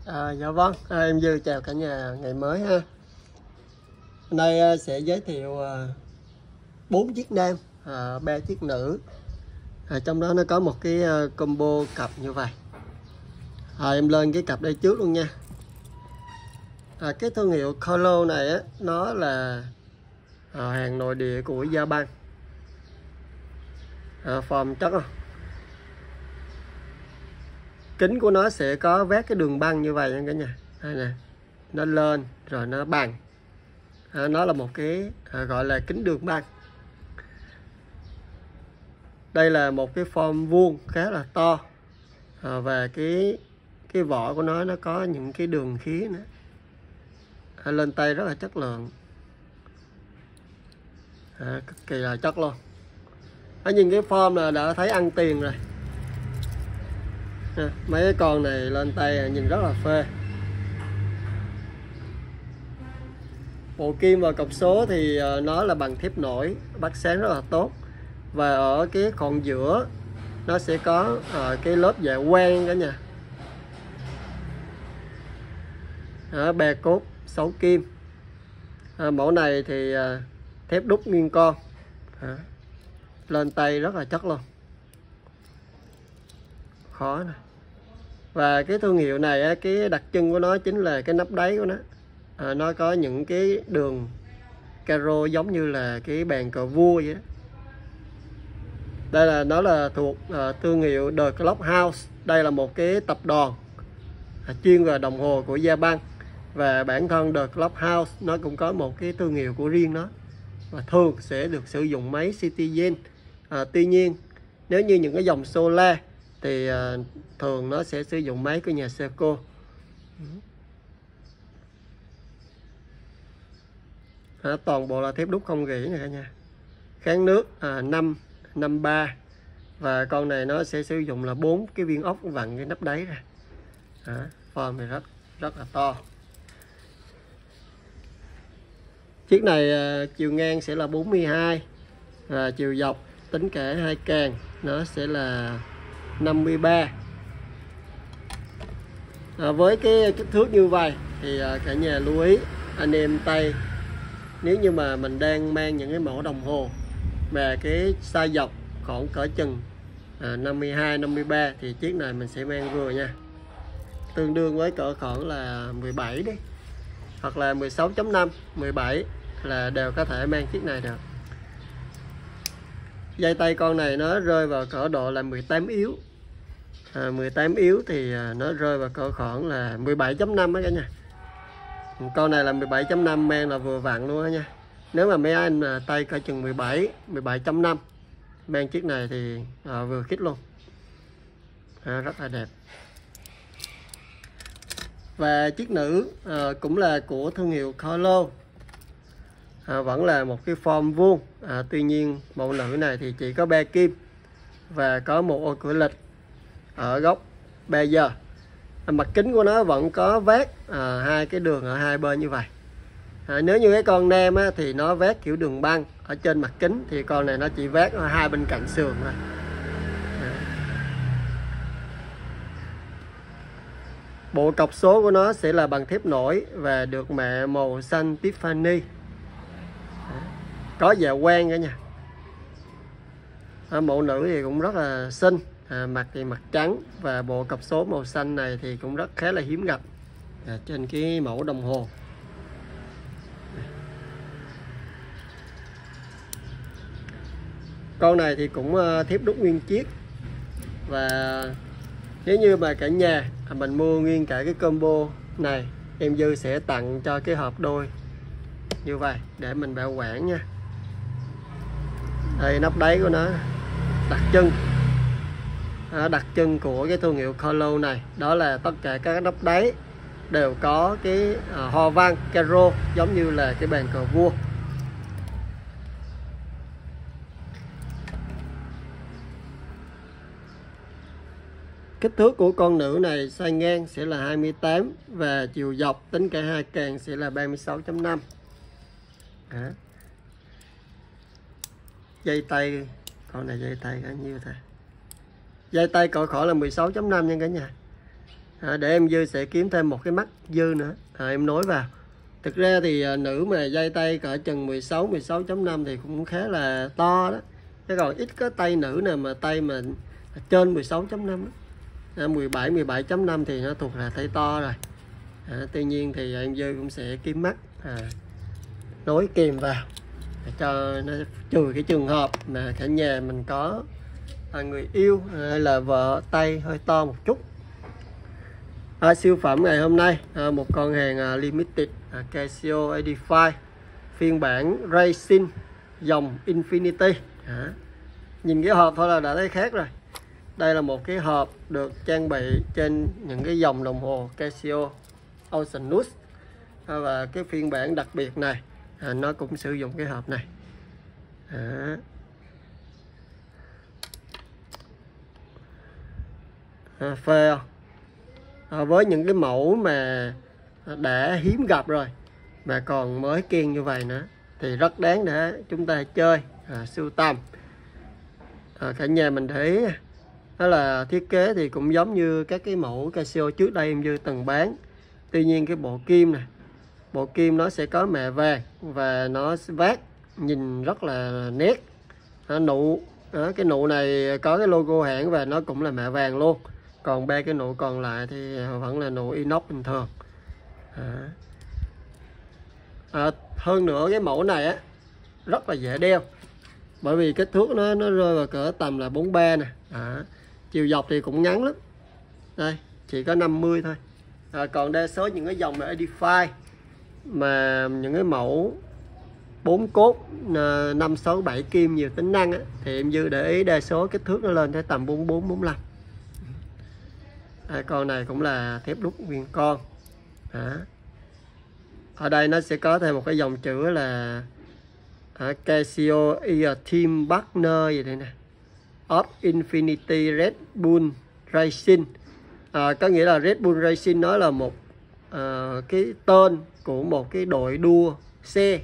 Dạ vâng, em Dư chào cả nhà ngày mới ha. Hôm nay sẽ giới thiệu 4 chiếc nam, 3 chiếc nữ. Trong đó nó có một cái combo cặp như vậy. Em lên cái cặp đây trước luôn nha. Cái thương hiệu Colo này á, nó là hàng nội địa của Japan. Form chất không? Kính của nó sẽ có vét cái đường băng như vậy nha cả nhà. Đây nè, nó lên rồi nó bằng. Nó là một cái gọi là kính đường băng. Đây là một cái form vuông khá là to, và cái vỏ của nó có những cái đường khí nữa. Lên tay rất là chất lượng, cực kỳ là chất luôn. Nhìn cái form là đã thấy ăn tiền rồi. Mấy cái con này lên tay nhìn rất là phê. Bộ kim và cọc số thì nó là bằng thép nổi, bắt sáng rất là tốt. Và ở cái còn giữa nó sẽ có cái lớp dạ quang cả nhà. Bè cốt 6 kim. Mẫu này thì thép đúc nguyên con. Lên tay rất là chất luôn, khó nè. Và cái thương hiệu này cái đặc trưng của nó chính là cái nắp đáy của nó. Nó có những cái đường caro giống như là cái bàn cờ vua vậy đó. Đây là nó là thuộc thương hiệu The Clock House. Đây là một cái tập đoàn chuyên về đồng hồ của Japan. Và bản thân The Clock House nó cũng có một cái thương hiệu của riêng nó, và thường sẽ được sử dụng máy Citizen. Tuy nhiên nếu như những cái dòng Solar thì thường nó sẽ sử dụng máy của nhà Seiko. Toàn bộ là thép đúc không gỉ này cả nhà. Kháng nước 553. Và con này nó sẽ sử dụng là 4 cái viên ốc vặn cái nắp đáy ra. Form này rất là to. Chiếc này chiều ngang sẽ là 42, và chiều dọc tính cả hai càng nó sẽ là 53. Với cái kích thước như vậy thì cả nhà lưu ý anh em tay, nếu như mà mình đang mang những cái mẫu đồng hồ mà cái size dọc khoảng cỡ chừng 52 53 thì chiếc này mình sẽ mang vừa nha, tương đương với cỡ khoảng là 17 đi, hoặc là 16.5 17 là đều có thể mang chiếc này được. Dây tay con này nó rơi vào cỡ độ là 18 yếu. 18 yếu thì nó rơi vào cỡ khoảng là 17.5 á cả nhà. Con này là 17.5 mang là vừa vặn luôn á nha. Nếu mà mấy anh tay cỡ chừng 17.5 mang chiếc này thì vừa khít luôn. Rất là đẹp. Và chiếc nữ cũng là của thương hiệu Colo. Vẫn là một cái form vuông. Tuy nhiên mẫu nữ này thì chỉ có 3 kim và có một ô cửa lịch ở góc 3 giờ. Mặt kính của nó vẫn có vét hai cái đường ở hai bên như vậy. Nếu như cái con nam thì nó vét kiểu đường băng ở trên mặt kính, thì con này nó chỉ vét ở hai bên cạnh sườn thôi. Bộ cọc số của nó sẽ là bằng thép nổi và được mạ màu xanh Tiffany. Có dạ quang cả nhà. Mẫu nữ thì cũng rất là xinh. Mặt thì mặt trắng, và bộ cọc số màu xanh này thì cũng rất khá là hiếm gặp trên cái mẫu đồng hồ. Con này thì cũng thép đúc nguyên chiếc. Và nếu như mà cả nhà mình mua nguyên cả cái combo này, em Dư sẽ tặng cho cái hộp đôi như vậy để mình bảo quản nha. Đây nắp đáy của nó đặc trưng của cái thương hiệu Colo này, đó là tất cả các nắp đáy đều có cái hoa văn caro giống như là cái bàn cờ vua. Kích thước của con nữ này size ngang sẽ là 28 và chiều dọc tính cả hai càng sẽ là 36.5. Dây tay con này dây tay bao nhiêu thôi? Dây tay cỡ khỏi là 16.5 nha cả nhà. để em Dư sẽ kiếm thêm một cái mắt Dư nữa, em nối vào. Thực ra thì nữ mà dây tay cỡ chừng 16.5 thì cũng khá là to đó, chứ còn ít có tay nữ nào mà tay mà trên 16.5 đó. 17.5 thì nó thuộc là tay to rồi. Tuy nhiên thì em Dư cũng sẽ kiếm mắt nối kìm vào cho nó trừ cái trường hợp mà cả nhà mình có người yêu hay là vợ tay hơi to một chút. Siêu phẩm ngày hôm nay một con hàng limited Casio 85 phiên bản Racing dòng Infinity. Nhìn cái hộp thôi là đã thấy khác rồi. Đây là một cái hộp được trang bị trên những cái dòng đồng hồ Casio Oceanus, và cái phiên bản đặc biệt này nó cũng sử dụng cái hộp này. Phê với những cái mẫu mà đã hiếm gặp rồi mà còn mới kiên như vậy nữa thì rất đáng để chúng ta chơi sưu tầm. Cả nhà mình để ý đó là thiết kế thì cũng giống như các cái mẫu Casio trước đây em Dư từng bán. Tuy nhiên cái bộ kim này, bộ kim nó sẽ có mạ vàng và nó vát nhìn rất là nét. Nụ cái nụ này có cái logo hãng và nó cũng là mạ vàng luôn. Còn ba cái nụ còn lại thì vẫn là nụ inox bình thường. Hơn nữa cái mẫu này rất là dễ đeo, bởi vì kích thước nó rơi vào cỡ tầm là 43 nè. Chiều dọc thì cũng ngắn lắm, đây chỉ có 50 thôi. Còn đa số những cái dòng mà Edify mà những cái mẫu 4 cốt 5, 6, 7 kim nhiều tính năng thì em Dư để ý đa số kích thước nó lên tới tầm 44, 45. Con này cũng là thép đúc nguyên con. Ở đây nó sẽ có thêm một cái dòng chữ là Casio Team Partner gì đây nè, of Infinity Red Bull Racing. Có nghĩa là Red Bull Racing nó là một cái tên của một cái đội đua xe.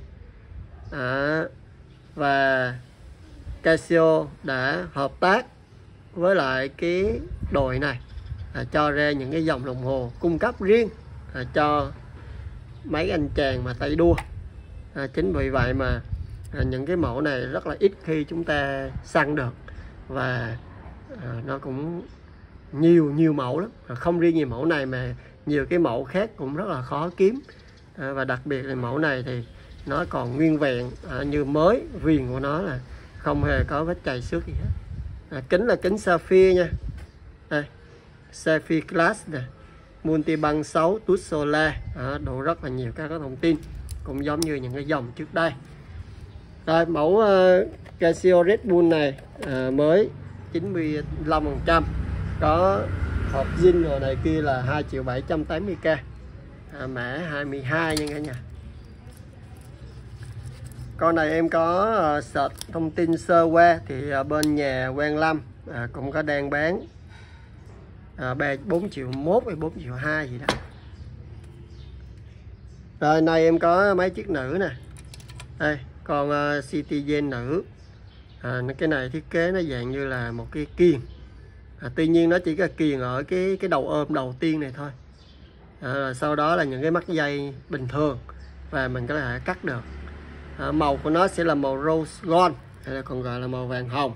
Và Casio đã hợp tác với lại cái đội này cho ra những cái dòng đồng hồ cung cấp riêng cho mấy anh chàng mà tay đua. Chính vì vậy mà những cái mẫu này rất là ít khi chúng ta săn được, và nó cũng nhiều mẫu lắm. Không riêng nhiều mẫu này mà nhiều cái mẫu khác cũng rất là khó kiếm. Và đặc biệt là mẫu này thì nó còn nguyên vẹn như mới, viền của nó là không hề có vết chày xước gì hết. Kính là kính Sapphire nha, đây Sapphire Glass nè, multi băng 6 tút solar, đủ rất là nhiều các thông tin cũng giống như những cái dòng trước đây. Rồi mẫu Casio Red Bull này mới 95%, có hộp zin rồi này kia là 2.780.000, mã 22 nha cả nhà. Con này em có search thông tin sơ qua thì bên nhà Quang Lâm cũng có đang bán 4.1 triệu hay 4.2 triệu gì đó. Rồi này em có mấy chiếc nữ nè, đây con Citizen nữ. Cái này thiết kế nó dạng như là một cái kiềng, tuy nhiên nó chỉ có kiềng ở cái đầu ôm đầu tiên này thôi. Sau đó là những cái mắt dây bình thường và mình có thể cắt được. Màu của nó sẽ là màu rose gold, hay là còn gọi là màu vàng hồng.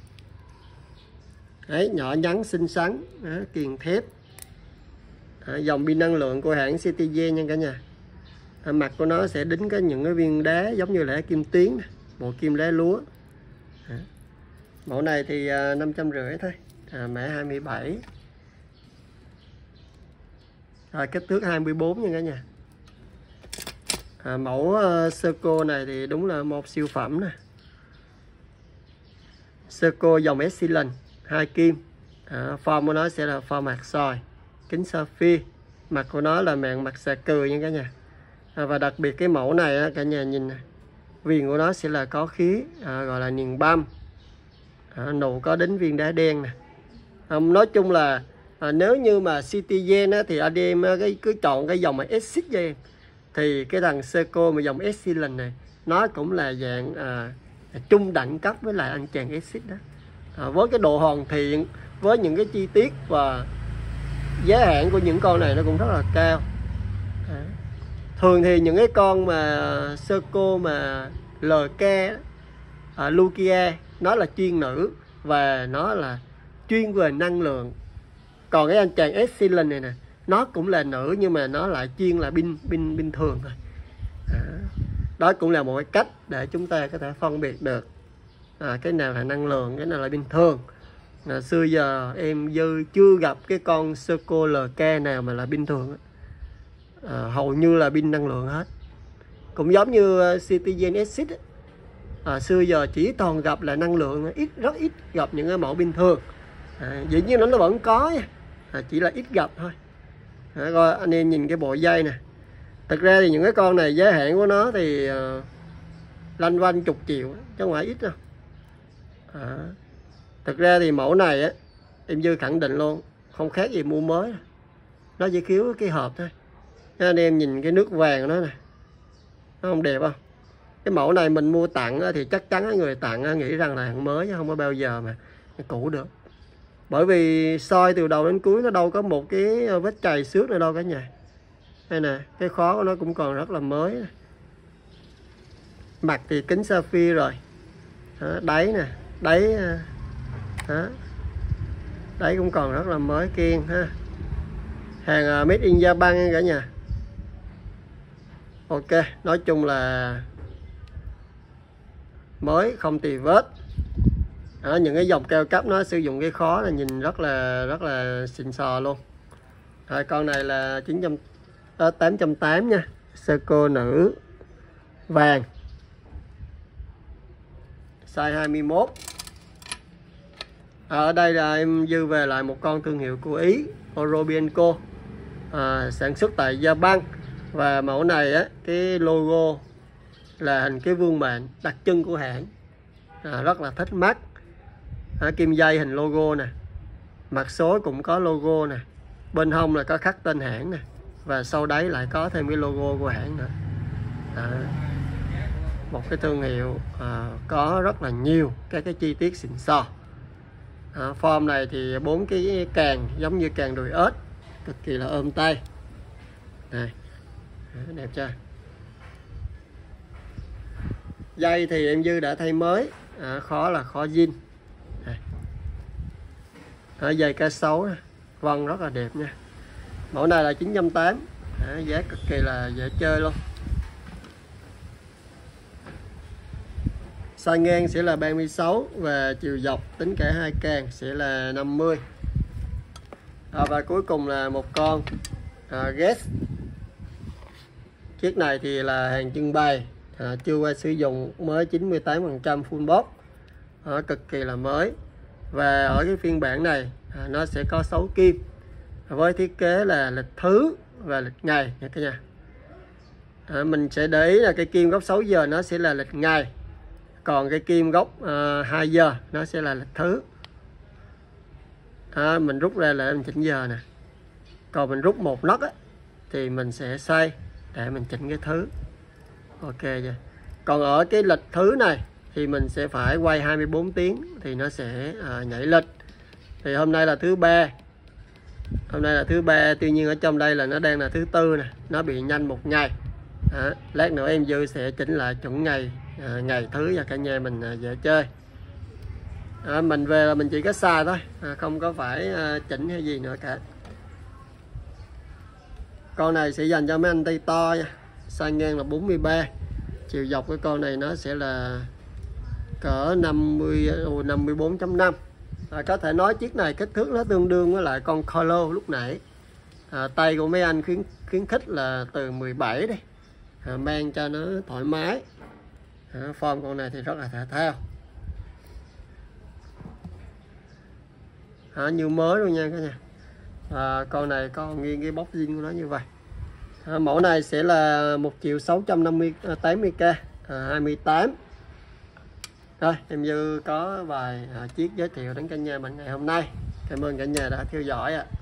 Đấy, nhỏ nhắn xinh xắn, kiềng thép. Dòng pin năng lượng của hãng Citizen nha cả nhà. Mặt của nó sẽ đính có những cái viên đá giống như là kim tuyến, bộ kim đá lúa. Mẫu này thì 550 thôi, mã 27. Rồi kích thước 24 nha cả nhà. Mẫu Seiko này thì đúng là một siêu phẩm nè. Seiko dòng Excellent 2 kim. Form của nó sẽ là form mặt soi, kính Sapphire. Mặt của nó là mặt xà cừ nha cả nhà. Và đặc biệt cái mẫu này cả nhà nhìn nè, viền của nó sẽ là có khí, gọi là niền băm. Nụ có đính viên đá đen nè. Nói chung là nếu như mà Citizen thì anh em cứ chọn cái dòng mà Exit cho em, thì cái thằng Seiko mà dòng Excellent này nó cũng là dạng chung đẳng cấp với lại anh chàng Exit đó. Với cái độ hoàn thiện, với những cái chi tiết và giá hạn của những con này nó cũng rất là cao. Thường thì những cái con mà Seiko mà LK, Lukia nó là chuyên nữ và nó là chuyên về năng lượng. Còn cái anh chàng Excellent này nè, nó cũng là nữ nhưng mà nó lại chuyên là pin thường thôi. Đó cũng là một cái cách để chúng ta có thể phân biệt được cái nào là năng lượng, cái nào là pin thường. Xưa giờ em chưa gặp cái con Seiko LK nào mà là pin thường. Hầu như là pin năng lượng hết. Cũng giống như Citizen Exit. Xưa giờ chỉ toàn gặp là năng lượng, rất ít gặp những cái mẫu pin thường. Dĩ nhiên nó vẫn có nha, chỉ là ít gặp thôi. Rồi anh em nhìn cái bộ dây nè. Thực ra thì những cái con này giá hạn của nó thì lanh quanh chục triệu chứ không phải ít đâu. Thực ra thì mẫu này á, em Dư khẳng định luôn không khác gì mua mới, nó chỉ thiếu cái hộp thôi. Anh em nhìn cái nước vàng của nó nè, nó không đẹp không? Cái mẫu này mình mua tặng thì chắc chắn người tặng nghĩ rằng là hàng mới chứ không có bao giờ mà cũ được. Bởi vì soi từ đầu đến cuối nó đâu có một cái vết chày xước nào đâu cả nhà. Đây nè, cái khóa của nó cũng còn rất là mới. Mặt thì kính sapphire rồi. Đáy nè, đáy cũng còn rất là mới kiên ha. Hàng made in Japan cả nhà. Ok, nói chung là mới không tì vết. Những cái dòng cao cấp nó sử dụng cái khó là nhìn rất là xịn sò luôn. Con này là 880 nha, Seiko nữ vàng, size 21. Ở đây là em Dư về lại một con thương hiệu của Ý, Orobienco, sản xuất tại Japan. Và mẫu này á, cái logo là hình cái vương miện đặc trưng của hãng, rất là thích mắt. Kim dây hình logo nè, mặt số cũng có logo nè, bên hông là có khắc tên hãng nè, và sau đấy lại có thêm cái logo của hãng nữa. Một cái thương hiệu có rất là nhiều các cái chi tiết xịn sò. Form này thì 4 cái càng giống như càng đùi ếch, cực kỳ là ôm tay. Này, đẹp chưa? Dây thì em Dư đã thay mới, khó là khó zin. Dây K6 vân rất là đẹp nha. Mẫu này là 980, giá cực kỳ là dễ chơi luôn. Size ngang sẽ là 36 và chiều dọc tính cả hai càng sẽ là 50. Và cuối cùng là một con Guess. Chiếc này thì là hàng trưng bày, chưa qua sử dụng, mới 98% full box, cực kỳ là mới. Và ở cái phiên bản này nó sẽ có 6 kim với thiết kế là lịch thứ và lịch ngày nha cả nhà. Mình sẽ để ý là cái kim góc 6 giờ nó sẽ là lịch ngày, còn cái kim góc 2 giờ nó sẽ là lịch thứ. Mình rút ra là mình chỉnh giờ nè, còn mình rút một nấc thì mình sẽ xoay để mình chỉnh cái thứ. Ok chưa? Còn ở cái lịch thứ này thì mình sẽ phải quay 24 tiếng thì nó sẽ nhảy lịch. Thì hôm nay là thứ ba, tuy nhiên ở trong đây là nó đang là thứ tư nè, nó bị nhanh một ngày. Lát nữa em Dư sẽ chỉnh lại chuẩn ngày thứ cho cả nhà mình dễ chơi. Mình về là mình chỉ có xài thôi, không có phải chỉnh hay gì nữa cả. Con này sẽ dành cho mấy anh tay to nha. Size ngang là 43, chiều dọc cái con này nó sẽ là cỡ 54.5. Có thể nói chiếc này kích thước nó tương đương với lại con Colo lúc nãy. Tay của mấy anh khuyến khích là từ 17 đi, mang cho nó thoải mái. Form con này thì rất là thể thao, như mới luôn nha cả nhà. Con này còn nghiêng cái bóc zin của nó như vậy. Mẫu này sẽ là 1.680k 28. Rồi em Dư có vài chiếc giới thiệu đến cả nhà mình ngày hôm nay. Cảm ơn cả nhà đã theo dõi ạ.